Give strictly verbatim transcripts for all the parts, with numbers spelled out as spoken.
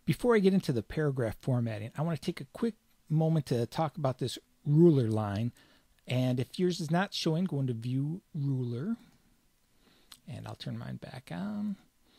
Before I get into the paragraph formatting, I want to take a quick moment to talk about this ruler line. And if yours is not showing, go into View Ruler. And I'll turn mine back on.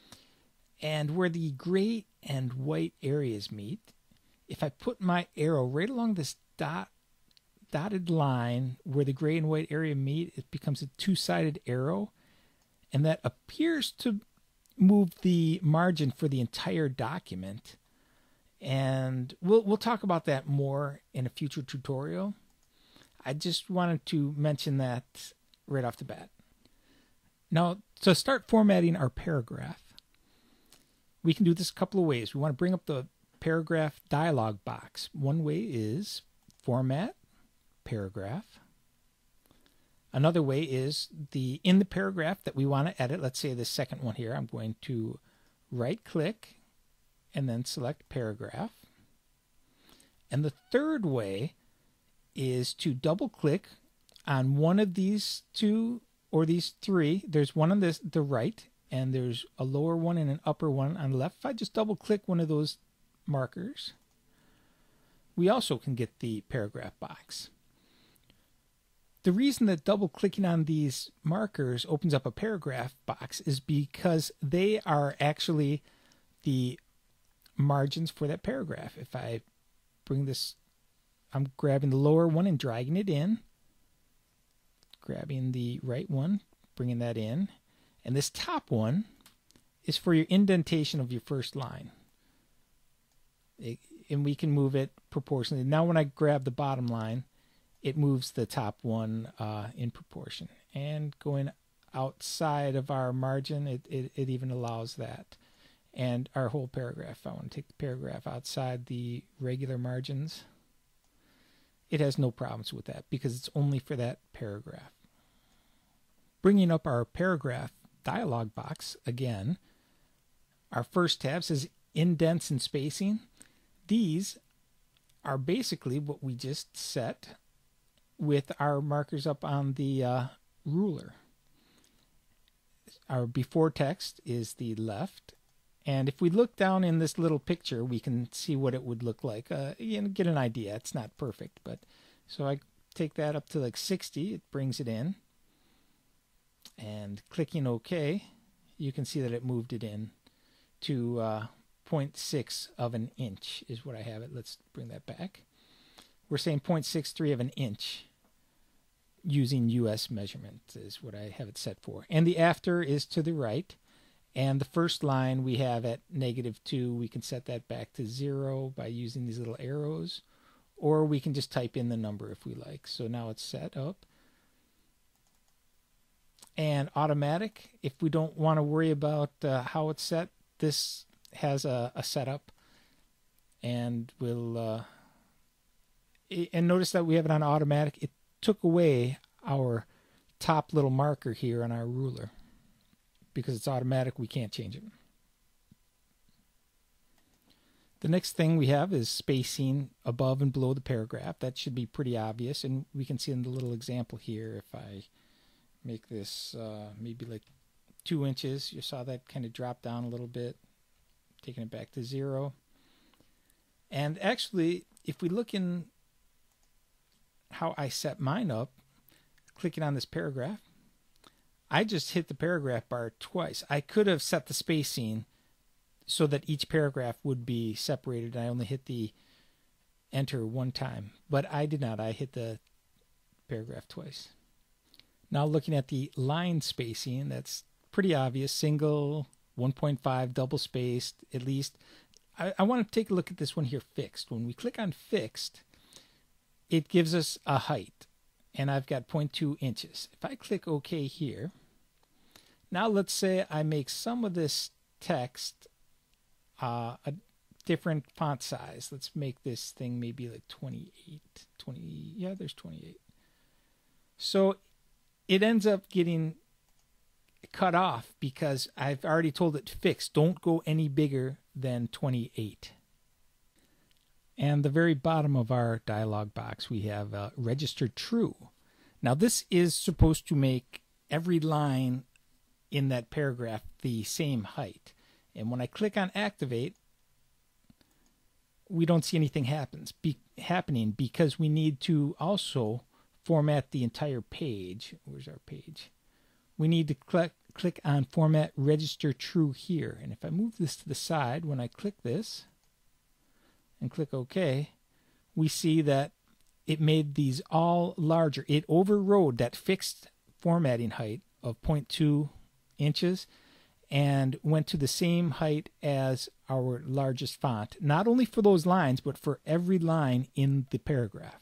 And where the gray and white areas meet, if I put my arrow right along this dot, dotted line where the gray and white area meet, it becomes a two-sided arrow. And that appears to move the margin for the entire document. And we'll, we'll talk about that more in a future tutorial. I just wanted to mention that right off the bat. Now, to start formatting our paragraph, we can do this a couple of ways. We want to bring up the paragraph dialog box. One way is Format, Paragraph. Another way is the in the paragraph that we want to edit. Let's say the second one here. I'm going to right-click and then select Paragraph. And the third way is to double-click on one of these two or these three. There's one on this the right, and there's a lower one and an upper one on the left. If I just double-click one of those markers, we also can get the paragraph box. The reason that double-clicking on these markers opens up a paragraph box is because they are actually the margins for that paragraph. If I bring this, I'm grabbing the lower one and dragging it in, grabbing the right one, bringing that in, and this top one is for your indentation of your first line. It, and we can move it proportionally. Now when I grab the bottom line, it moves the top one uh, in proportion. And going outside of our margin, it, it, it even allows that. And our whole paragraph, if I want to take the paragraph outside the regular margins, it has no problems with that because it's only for that paragraph. Bringing up our paragraph dialog box again, our first tab says Indents and Spacing. These are basically what we just set with our markers up on the uh, ruler. Our before text is the left, and if we look down in this little picture, we can see what it would look like. Uh, you know, get an idea. It's not perfect, but so I take that up to like sixty. It brings it in, and clicking OK, you can see that it moved it in to uh, zero point six of an inch is what I have it. Let's bring that back. We're saying zero point six three of an inch using U S measurement is what I have it set for. And the after is to the right. And the first line we have at negative two. We can set that back to zero by using these little arrows. Or we can just type in the number if we like. So now it's set up. And automatic, if we don't want to worry about uh, how it's set, this has a, a setup. And we'll... Uh, And notice that we have it on automatic. It took away our top little marker here on our ruler. Because it's automatic, we can't change it. The next thing we have is spacing above and below the paragraph. That should be pretty obvious. And we can see in the little example here, if I make this uh, maybe like two inches, you saw that kind of drop down a little bit, taking it back to zero. And actually, if we look in how I set mine up, clicking on this paragraph, I just hit the paragraph bar twice. I could have set the spacing so that each paragraph would be separated. I only hit the enter one time, but I did not. I hit the paragraph twice. Now looking at the line spacing, that's pretty obvious. Single, one point five, double spaced, at least. I, I want to take a look at this one here, fixed. When we click on fixed, it gives us a height, and I've got zero point two inches. If I click OK here, now let's say I make some of this text uh, a different font size. Let's make this thing maybe like twenty-eight, twenty, yeah, there's twenty-eight. So it ends up getting cut off because I've already told it fixed. Don't go any bigger than twenty-eight. And the very bottom of our dialog box, we have uh, registered true. Now this is supposed to make every line in that paragraph the same height. And when I click on activate, we don't see anything happens be, happening because we need to also format the entire page. Where's our page? We need to click click on Format Register True here. And if I move this to the side, when I click this and click OK, we see that it made these all larger. It overrode that fixed formatting height of zero point two inches and went to the same height as our largest font, not only for those lines, but for every line in the paragraph.